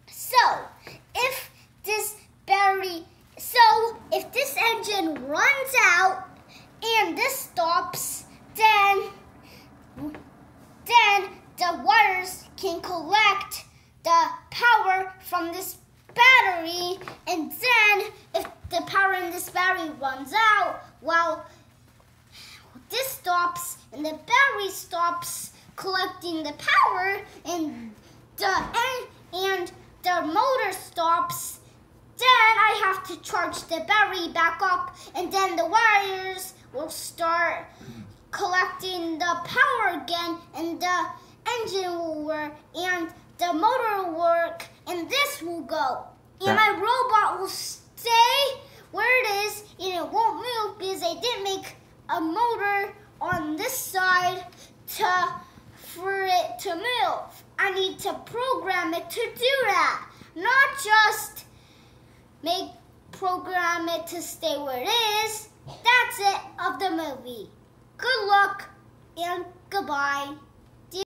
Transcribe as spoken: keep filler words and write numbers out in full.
So, if this battery, so if this engine runs out and this stops, then, then the wires can collect the power from this battery, and then if the power in this battery runs out, well, this stops and the battery stops collecting the power, and the and the motor stops, then I have to charge the battery back up, and then the wires will start collecting the power again, and the engine will work, and the motor will work, and this will go. And my robot will stay where it is, and it won't move because I didn't make a motor on this side to for it to move. I need to program it to do that, not just make program it to stay where it is. That's it of the movie. Good luck and goodbye.